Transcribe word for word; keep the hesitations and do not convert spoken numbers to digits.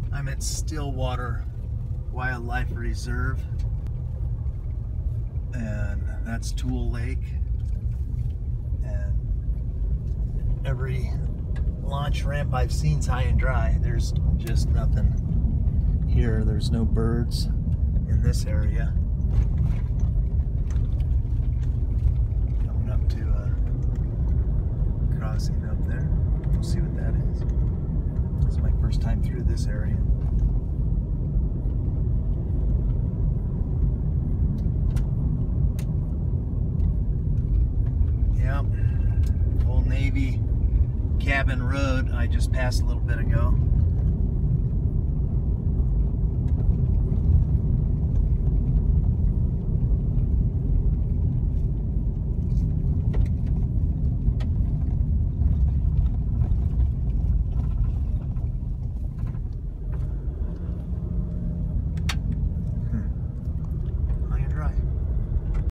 I'm at Stillwater Wildlife Reserve, and that's Tool Lake. And every launch ramp I've seen's high and dry. There's just nothing here. There's no birds in this area. Coming up to a crossing up there. We'll see what that is. This is my first time through this area. Yep, Old Navy Cabin Road I just passed a little bit ago.